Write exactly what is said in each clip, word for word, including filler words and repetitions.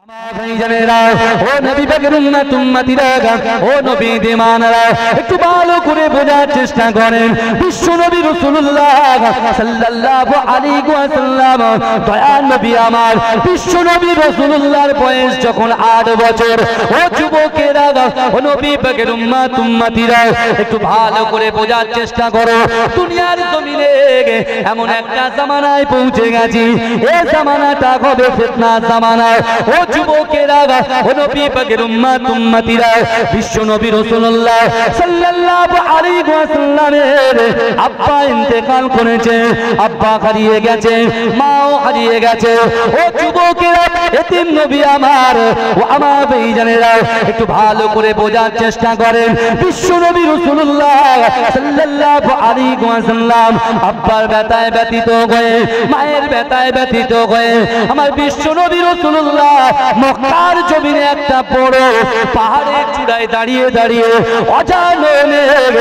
ও নবী পাকের উম্মত উম্মতিরা, ও নবী দিমানরা, একটু ভালো করে বোঝার চেষ্টা করেন। বিশ্ব নবী রাসূলুল্লাহ সাল্লাল্লাহু আলাইহি ওয়াসাল্লাম, দয়ার নবী আমার বিশ্ব নবী রাসূলুল্লাহর বয়স যখন আট বছর। ও যুবকেরা, ও নবী পাকের উম্মত উম্মতিরা, একটু ভালো করে বোঝার চেষ্টা করো। দুনিয়ার জমিনে এমন একটা জামানায় পৌঁছে গেছি, এই জামানাটা হবে ফিতনা জামানা। ও যুবকেরা, ও নবী পাকের উম্মত উম্মতিরা, বিশ্ব নবী রাসূলুল্লাহ সাল্লাল্লাহু আলাইহি ওয়াসাল্লামের আব্বা ইন্তেকাল করেছে, আব্বা হারিয়ে গেছে, মাও হারিয়ে গেছে। ও যুবকেরা, এতিম নবী আমার, ও আমার ভাইজানেরা, একটু ভালো করে বোঝার চেষ্টা করেন। বিশ্ব নবী রাসূলুল্লাহ সাল্লাল্লাহু আলাইহি ওয়াসাল্লাম আব্বার ব্যথায় ব্যথিত হয়ে, মায়ের ব্যথায় ব্যথিত হয়ে আমার বিশ্ব নবী রাসূলুল্লাহ মক্কার জমিনে একটা বড় পাহাড়ের চূড়ায় দাঁড়িয়ে দাঁড়িয়ে অজাননে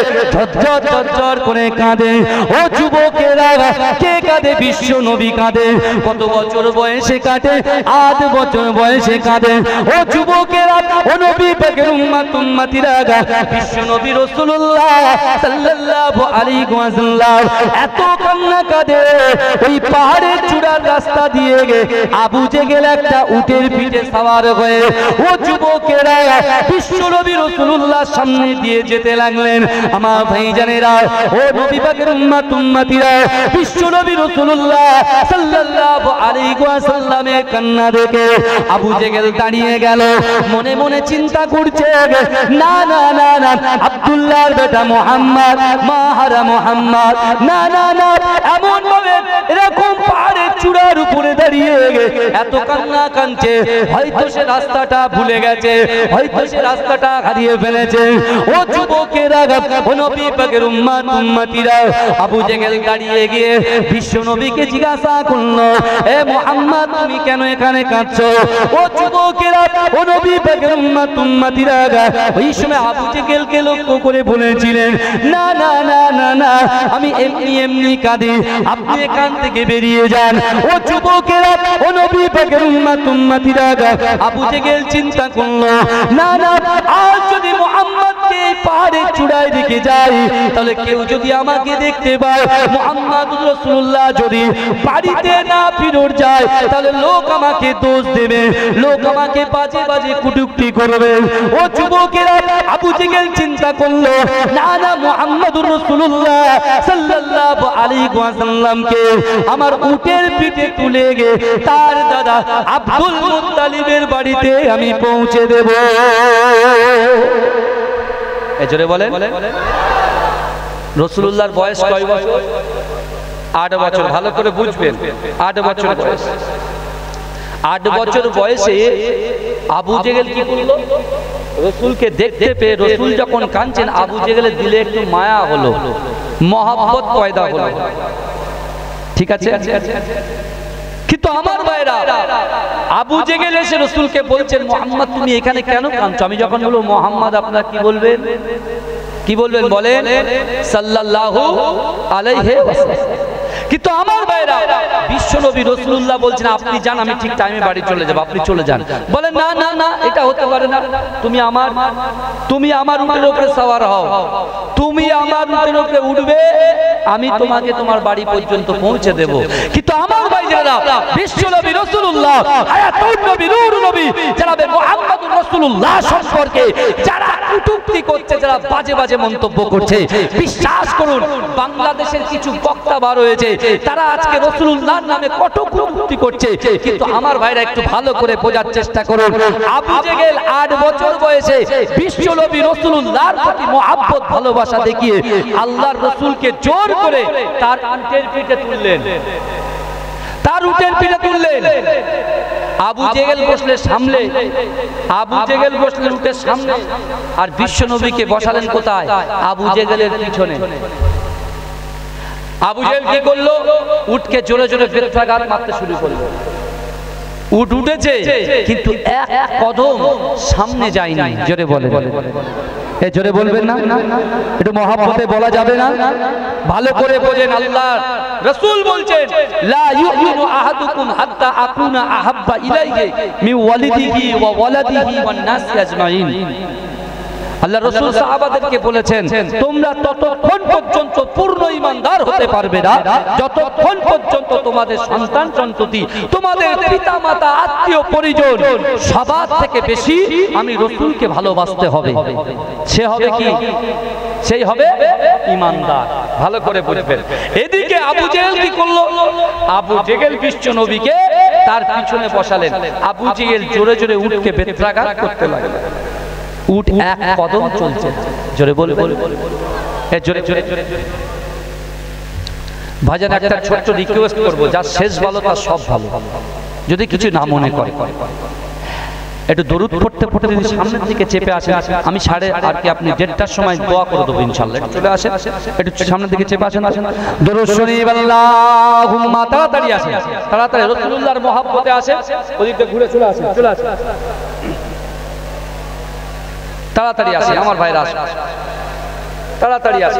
ঝরঝর ঝরঝর করে কাঁদে। ও যুবকেরা, কে কাঁদে? বিশ্ব নবী কাঁদে। কত বছর বয়সে কাঁদে? আট বছর বয়সে কাঁদে। ও যুবকেরা, ও নবী পাকের উম্মত উম্মতিরা, বিশ্ব নবী রাসূলুল্লাহ সাল্লাল্লাহু আলাইহি ওয়াসাল্লাম এত কান্না কাঁদে, ওই পাহাড়ের চূড়ার রাস্তা দিয়ে আবু জেহেল একটা উটের পিঠে সওয়ার হয়ে ও যুবকেরা বিশ্ব নবী রাসূলুল্লাহর সামনে দিয়ে যেতে লাগলেন। আমার ভাইজানেরা, ও নবী পাকের উম্মত উম্মতিরা, বিশ্ব নবী রাসূলুল্লাহ সাল্লাল্লাহু আলাইহি ওয়াসাল্লামের কান্না দেখে আবু জেহেল দাঁড়িয়ে গেল। মনে মনে চিন্তা করছে, না না না না, আব্দুল্লাহর বেটা মুহাম্মদ, মাহারা মুহাম্মদ, না না না, এমন ভাবে এরকম পাহাড়ের চূড়ার উপরে দাঁড়িয়ে এত কান্না কাঁদছে, হয়তো সে রাস্তাটা ভুলে গেছে, হয়তো সে রাস্তাটা হারিয়ে ফেলেছে। ও যুবকেরা, ও নবী পাকের উম্মত উম্মতিরা, আবু জেহেল দাঁড়িয়ে গিয়ে বিশ্ব নবীকে জিজ্ঞাসা করলো, এ মুহাম্মদ, তুমি কেন এখানে কাঁদছো? ও যুবকেরা, ও নবী পাকের উম্মত উম্মতিরা, ওই সময় আবু জেহেলকে লক্ষ্য করে বলেছিলেন, না না না না না, আমি এমনি এমনি কাঁদি, আপনি এখান থেকে বেরিয়ে যান। ও যুবকেরা, ও নবী পাকের উম্মত উম্মতিরা, আবু জেহেল চিন্তা করলো, না না, আজ যদি মুহাম্মদকে এই পাহাড়ের চূড়ায় রেখে যাই, তাহলে কেউ যদি আমাকে দেখতে পায়, মুহাম্মদুর রাসূলুল্লাহ যদি বাড়িতে না ফিরে যায়, তাহলে লোক আমাকে দোষ দেবে, লোক আমাকে বাজে বাজে কটূক্তি করবে। ও যুবকেরা, আবু জেহেল চিন্তা করলো, না না, মুহাম্মদুর রাসূলুল্লাহ সাল্লাল্লাহু আলাইহি ওয়াসাল্লামকে আমার উটের পিঠে তুলে গে তার দাদা আব্দুল মুত্তালিবের বাড়িতে আমি পৌঁছে দেব। এই জোরে বলেন, রাসূলুল্লাহর বয়স কয় বছর? আট বছর। ভালো করে বুঝবেন, আট বছর বয়স। আট বছর বয়সে আবু জেহেল কি করলো? রাসূলকে দেখতে পেয়ে রাসূল যখন কাঁদছেন, আবু জেহেলের দিলে একটু মায়া হলো, মহব্বত পয়দা হলো। ঠিক আছে? কিন্তু আমার ভাইরা, আবু জেহেল এসে রাসূলকে বলছেন, মুহাম্মদ, তুমি এখানে কেন কাঁদছো? আমি যখন বলবো মুহাম্মদ, আপনারা কি বলবেন? কি বলবেন? বলেন সাল্লাল্লাহু আলাইহি ওয়াসাল্লাম। কিন্তু আমার ভাইরা, বিশ্ব নবী রাসূলুল্লাহ বলছেন, আপনি যান, আমি ঠিক টাইমে বাড়ি চলে যাব, আপনি চলে যান। বলেন, না না না, এটা হতে পারে না, তুমি আমার তুমি আমার উটের উপরে সওয়ার হও, তুমি আমার উটের উপরে উঠবে, আমি তোমাকে তোমার বাড়ি পর্যন্ত পৌঁছে দেব। কিন্তু আমার ভাইজানেরা, বিশ্ব নবী রাসূলুল্লাহ হায়াতুন নবী, নূর নবী জনাবে মুহাম্মদুর রাসূলুল্লাহ সম্পর্কে যারা কটূক্তি করছে, যারা বাজে বাজে মন্তব্য করছে, বিশ্বাস করুন, বাংলাদেশের কিছু বক্তা বার হয়েছে, তারা আজকে রাসূলুল্লাহর নামে কটূক্তি করছে। কিন্তু আমার ভাইরা, একটু ভালো করে বোঝার চেষ্টা করুন, আবু জেহেল আট বছর বয়সে বিশ্ব নবী রাসূলুল্লাহর প্রতি মহব্বত ভালোবাসা দেখিয়ে আল্লাহর রাসূলকে জোর করে তার উটের পিঠে তুললেন, তার উটের পিঠে তুললেন। আবু জেহেল বসলেন সামনে, আবু জেহেল বসলেন উটের সামনে, আর বিশ্ব নবীকে বসালেন কোথায়? আবু জেহেলের পিছনে। আবু জেহেল কি করলো? উটকে জোরে জোরে বেত্রাঘাত মারতে শুরু করলো। উট উঠেছে, কিন্তু এক কদম সামনে যায়নি। জোরে বলে, এ জোরে বলবেন না? একটু মহব্বতে বলা যাবে না? ভালো করে বোঝেন, আল্লাহ রাসূল বলছেন লা ইউমিনু আহাদুকুম হাত্তা আকুনা আহাব্বা ইলাইহি মিন ওয়ালিদিহি ওয়া ওয়ালাদিহি ওয়ান নাসি আজমাইন। আল্লাহ রাসূল সাহাবাদেরকে বলেছেন তোমরা ততক্ষণ পর্যন্ত পূর্ণ ঈমানদার হতে পারবে না যতক্ষণ পর্যন্ত তোমাদের সন্তান সন্ততি, তোমাদের পিতামাতা, আত্মীয় পরিজন সবার থেকে বেশি আমি রাসূলকে ভালোবাসতে হবে। সে হবে কি? সেই হবে ঈমানদার। ভালো করে বুঝবেন। এদিকে আবু জেহেল কি করলো? আবু জেহেল বিশ্ব নবীকে তার পিছনে বসালেন। আবু জেহেল জোরে জোরে উটকে বেত্রাঘাত করতে লাগলো। উট এক কদম চলছে। জোরে বলে বলে এ জোরে জোরে ভাইজান একটা ছোট্ট রিকোয়েস্ট করব, যার শেষ ভালো তার সব ভালো, যদি কিছু না মনে করে একটু দরুদ পড়তে পড়তে যদি সামনের দিকে চেপে আসে, আমি সাড়ে আর কি আপনি দেড়টার সময় দোয়া করে দেবো ইনশাআল্লাহ। একটু চলে আসেন, একটু সামনের দিকে চেপে আসেন। আসেন দরুদ শরীফ আল্লাহুম্মা, তাড়াতাড়ি আসেন, তাড়াতাড়ি রাসূলুল্লাহর মহব্বতে আসেন। ওদিকে ঘুরে চলে আসেন, চলে আসেন, তাড়াতাড়ি আসে আমার ভাইরা, আসে তাড়াতাড়ি আসে।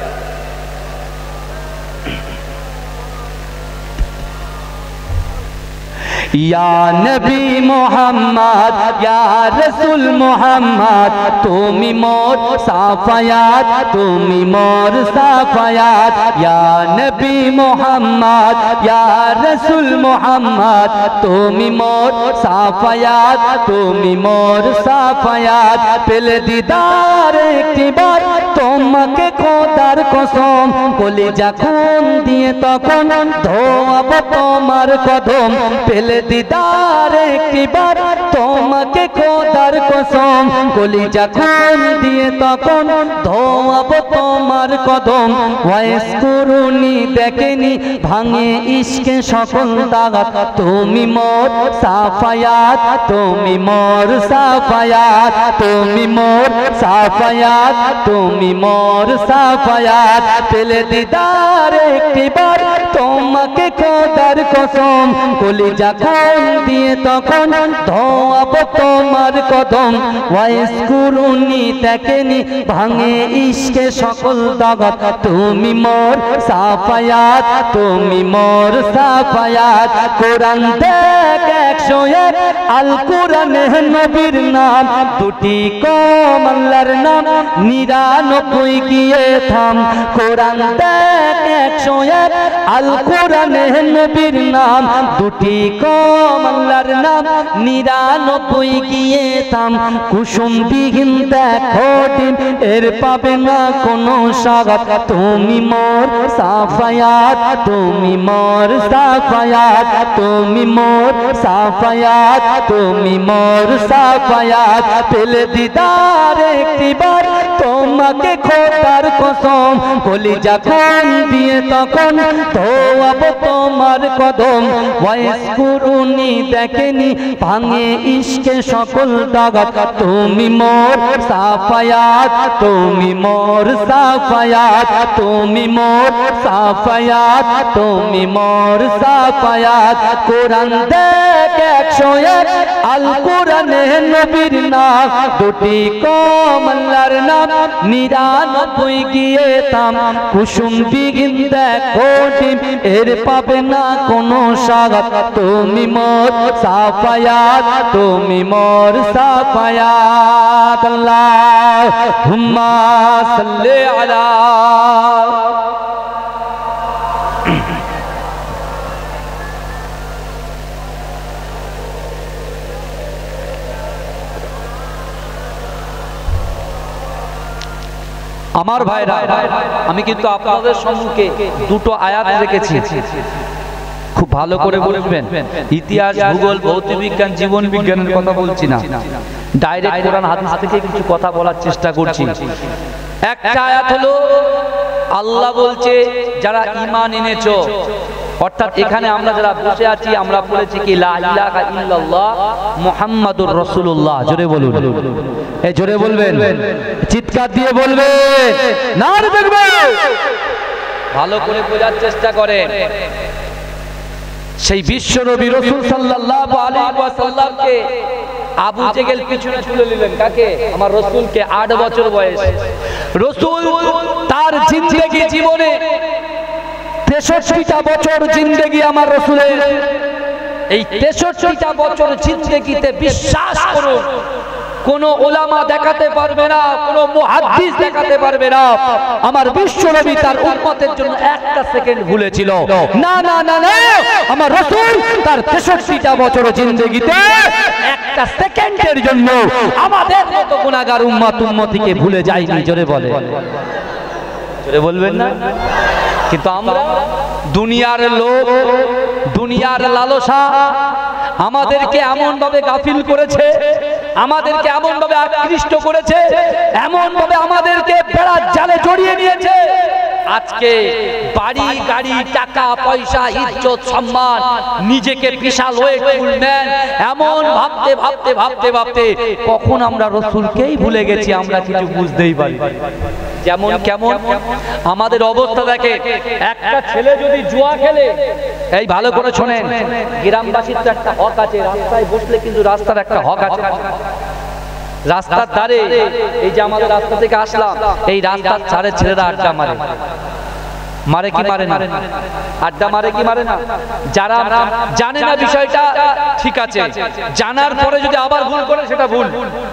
या नबी मोहम्मद या रसूल मोहम्मद तुमी मोर साफायात, तुमी मोर साफायात। या नबी मोहम्मद या रसूल मोहम्मद तुमी मोर साफायात, तुमी मोर साफायात। पेले दीदार एकटी बार তোমাকে খোদার কসম, কলিজা খুন দিয়ে তখন ধোয়াবো তোমার কদম। পেলে দিদার একটিবার তোমাকে খোদার কসম, কলিজা খুন দিয়ে তখন ধোয়াবো তোমার কদম। ওয়াইস করুনি দেখেনি ভাঙে ইশকে সকল দাগাত, তুমি মোর সাফায়াত, তুমি মোর সাফায়াত, তুমি মোর সাফায়াত, তুমি মোর সাফায়াত। পেলে দিদার একটিবার তোমাকে খোদার কসম, কলিজা খুন দিয়ে তখন ধোয়াবো তোমার কদম। ওয়াইস কুরুনি দেখেনি ভাঙে ইশকে সকল দাগাত, তুমি মোর সাফায়াত, তুমি মোর সাফায়াত। কোরআন দেখ একশো এক, আল কোরআনে নবীর নাম দুটি কম, আল্লাহর নাম নিরানব্বই গিয়ে থাম। কোরআন দেখ একশো এক, আল কোরআনে নবীর নাম দুটি কম, আল্লাহর নাম নিরানব্বই গিয়ে থাম। কুসুম বিহীন দেখো ডিম, এর পাবে না কোনো স্বাগত, তুমি মোর সাফায়াত, তুমি মোর সাফায়াত, তুমি মোর সাফায়াত, তুমি মোর সাফায়াত। পেলে দিদার একটিবার তোমাকে খোদার কসম, কলিজা খুন দিয়ে তখন ধোয়াবো তোমার কদম। ওয়াইস কুরুনি দেখেনি ভাঙে ইশকে সকল দাগাত, তুমি মোর সাফায়াত, তুমি মোর সাফায়াত, তুমি মোর সাফায়াত, তুমি মোর সাফায়াত। কোরআন দেখ একশো এক, আল কোরআনে নবীর নাম দুটি কম, আল্লাহর নাম নিরানব্বই গিয়ে থাম। কুসুম বিহীন দেখো ডিম, এর পাবে না কোনো স্বাগত, তুমি মোর সাফায়াত, তুমি মোর সাফায়াত। আল্লাহুম্মা সাল্লি আলা। আমার ভাইরা, আমি কিন্তু আপনাদের সম্মুখে দুটো আয়াত রেখেছি, খুব ভালো করে বুঝবেন। ইতিহাস, ভূগোল, ভৌতিক বিজ্ঞান, জীবন বিজ্ঞানের কথা বলছি না, ডাইরেক্ট কোরআন হাদিস থেকে কিছু কথা বলার চেষ্টা করছি। একটা আয়াত হলো আল্লাহ বলছে যারা ঈমান এনেছো, অর্থাৎ এখানে আমরা যারা বসে আছি আমরা পড়েছি কি লা ইলাহা ইল্লাল্লাহ মুহাম্মাদুর রাসূলুল্লাহ। জোরে বলুন, এই জোরে বলবেন, চিৎকার দিয়ে বলবেন, নারে দেখবেন, ভালো করে বোঝার চেষ্টা করেন। সেই বিশ্ব নবী রাসূল সাল্লাল্লাহু আলাইহি ওয়াসাল্লামকে আবু জেহেল পিছনে তুলে নিলেন কাকে? আমার রাসূলকে। আট বছর বয়স। রাসূল তার জিন্দেগি জীবনে তেষট্টিটা বছর জিন্দেগি আমার রাসূলের। এই তেষট্টিটা বছর জিন্দেগিতে বিশ্বাস করুন কোন ওলামা দেখাতে পারবে না, কোন মুহাদ্দিস দেখাতে পারবে না আমার বিশ্বনবী তার উম্মতের জন্য একটা সেকেন্ড ভুলেছিল। না না না না, আমার রাসূল তার তেষট্টিটা বছর জিন্দেগিতে একটা সেকেন্ডের জন্য আমাদের মতো গুনাহগার উম্মত উম্মতিকে ভুলে যায়নি। জোরে বলে, জোরে বলবেন না? কিন্তু আমরা দুনিয়ার লোক, দুনিয়ার লালসা আমাদেরকে এমন ভাবে গাফিল করেছে, আমাদেরকে এমন ভাবে আকৃষ্ট করেছে, এমন ভাবে আমাদেরকে বেড়ার জালে জড়িয়ে নিয়েছে। আজকে বাড়ি গাড়ি টাকা পয়সা ইজ্জত সম্মান নিজেকে বিশাল ওয়েটম্যান এমন ভাবতে ভাবতে ভাবতে ভাবতে কখন আমরা রাসূলকেই ভুলে গেছি আমরা কিছু বুঝতেই পারি। যেমন কেমন আমাদের অবস্থা দেখে, একটা ছেলে যদি জুয়া খেলে, এই ভালো করে শোনেন, গ্রামবাসীর তো একটা হক আছে, রাস্তায় বসলে কিন্তু রাস্তার একটা হক আছে। রাস্তার ধারে, এই যে আমাদের রাস্তা থেকে আসলাম, এই রাস্তার ধারে ছেলেরা আড্ডা মারে, মারে কি মারে না? আড্ডা মারে কি মারে না? যারা জানে না বিষয়টা ঠিক আছে, জানার পরে যদি আবার ভুল করে সেটা ভুল।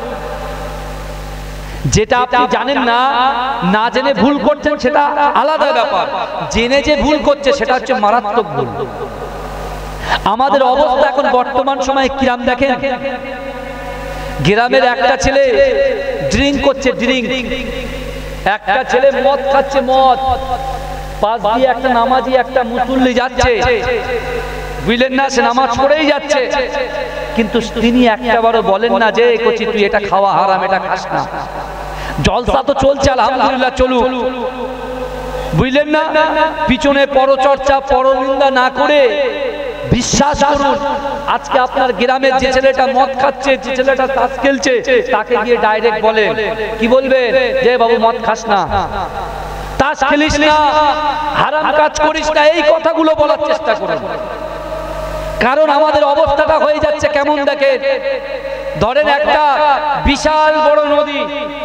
যেটা আপনি জানেন না, না জেনে ভুল করছেন সেটা আলাদা ব্যাপার, জেনে যে ভুল করছে সেটা হচ্ছে মারাত্মক ভুল। আমাদের অবস্থা এখন বর্তমান সময়ে কিরাম দেখেন, গ্রামের একটা ছেলে ড্রিঙ্ক করছে, ড্রিঙ্ক, একটা ছেলে মদ খাচ্ছে, মদ, পাশ দিয়ে একটা নামাজি একটা মুসল্লি যাচ্ছে, বুঝলেন না, সে নামাজ পড়েই যাচ্ছে, কিন্তু তিনি একটাবারও বলেন না যে কচি তুই এটা খাওয়া হারাম, এটা খাস না। জলসা তো চলছে, আলহামদুলিল্লাহ চলুক, বুঝলেন না, পিছনে পরচর্চা পরনিন্দা না করে বিশ্বাস করুন, আজকে আপনার গ্রামের যে ছেলেটা মদ খাচ্ছে, যে ছেলেটা তাস খেলছে, তাকে গিয়ে ডাইরেক্ট বলেন, কি বলবেন? যে বাবু মদ খাস না, তাস খেলিস না, হারাম কাজ করিস না, এই কথাগুলো বলার চেষ্টা করুন। কারণ আমাদের অবস্থাটা হয়ে যাচ্ছে কেমন দেখেন, ধরেন একটা বিশাল বড় নদী,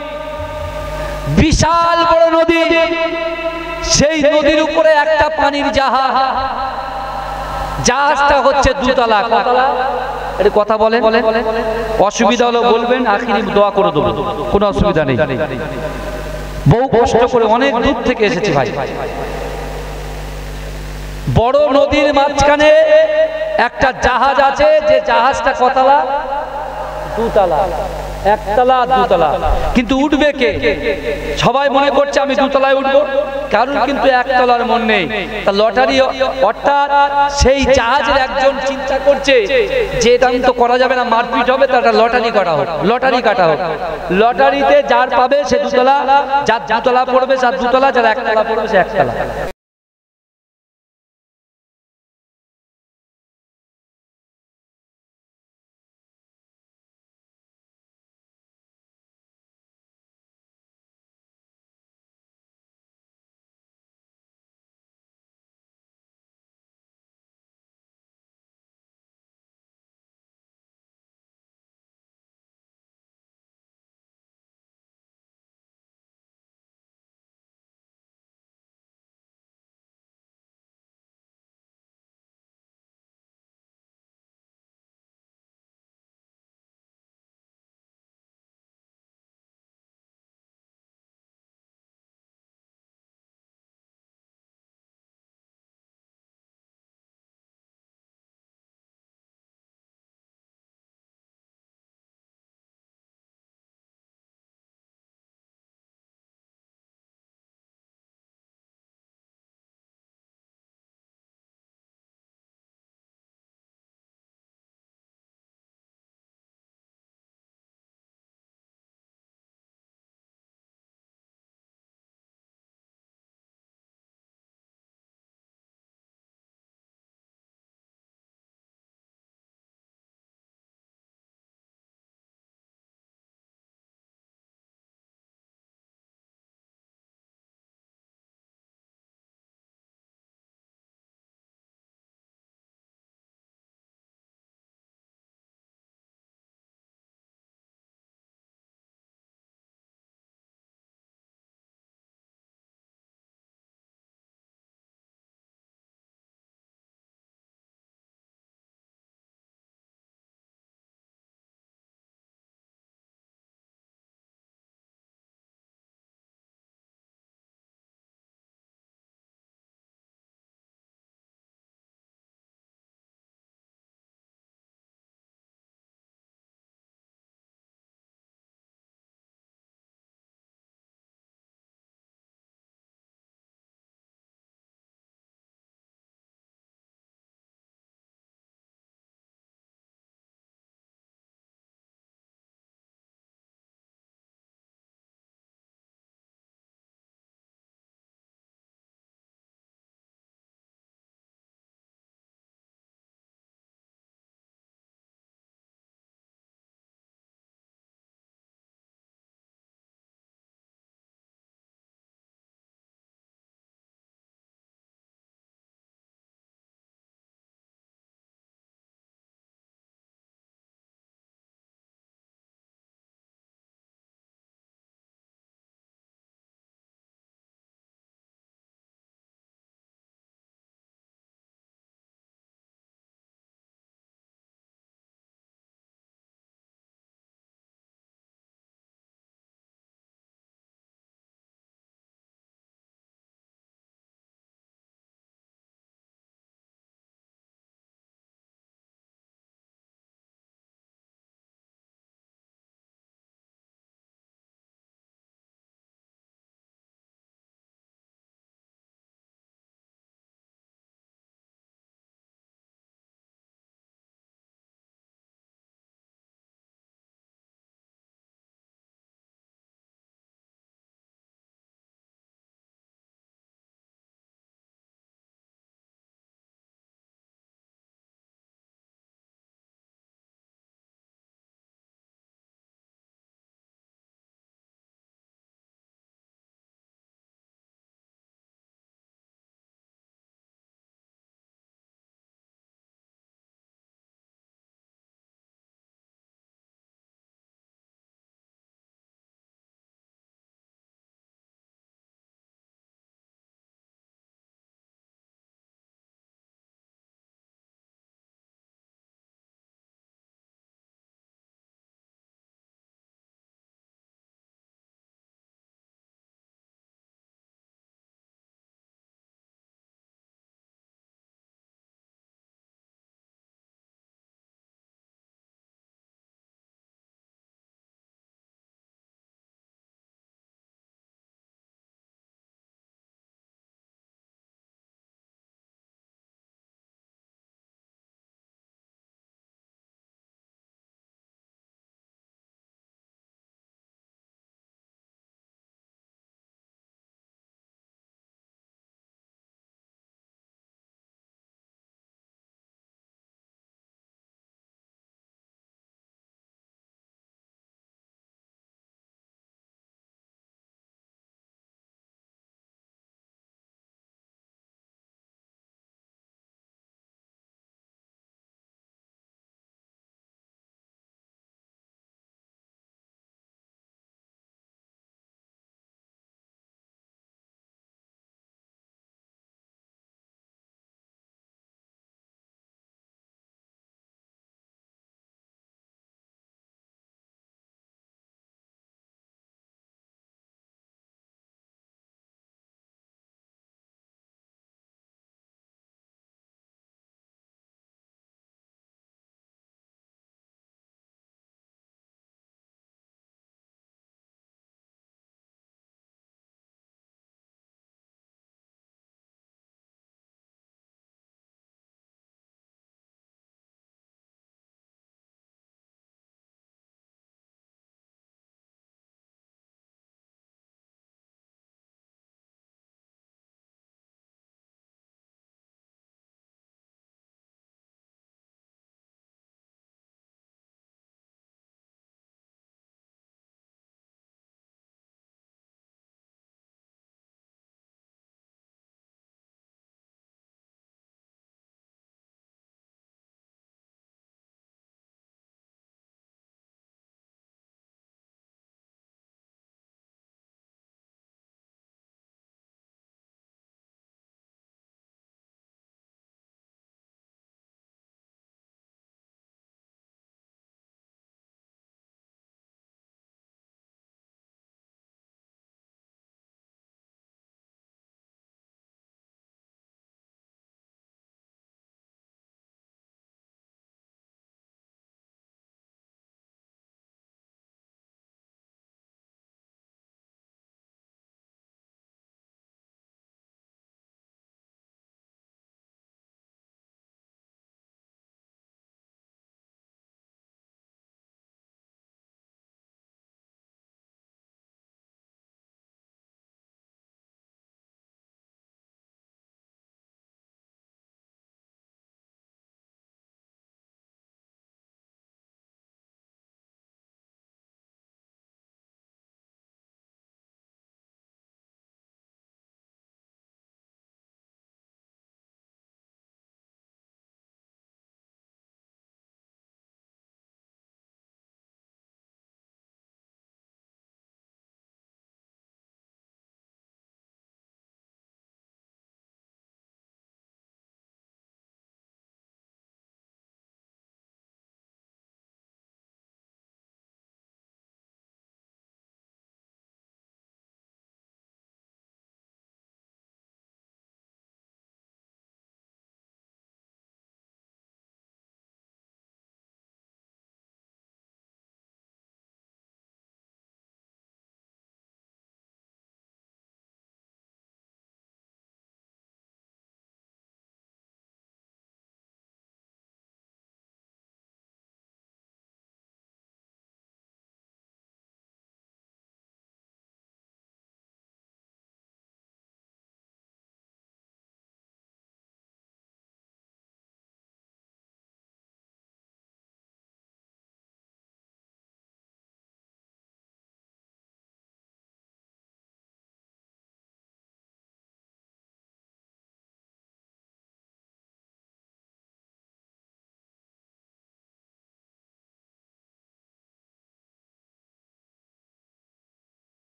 বিশাল বড় নদী, সেই নদীর উপরে একটা পানির জাহাজ, জাহাজটা হচ্ছে দুতলা, কতলা? এটা কথা বলেন, অসুবিধা হলো বলবেন, আখিরি দোয়া করে দেবো, কোনো অসুবিধা নেই। বহু কষ্ট করে অনেক দূর থেকে এসেছি ভাই। বড় নদীর মাঝখানে একটা জাহাজ আছে, যে জাহাজটা কতলা? দুতলা, একতলা দুতলা, কিন্তু উঠবে কে? সবাই মনে করছে আমি দুতলায় উঠবো, কারণ কিন্তু একতলার মন নেই। তা লটারি, অর্থাৎ সেই জাহাজের একজন চিন্তা করছে যে এটা তো করা যাবে না, মারপিট হবে, তার লটারি করা হোক, লটারি কাটা হোক, লটারিতে যার পাবে সে দুতলা, যার দুতলা পড়বে যার দুতলা, যার একতলা পড়বে সে একতলা।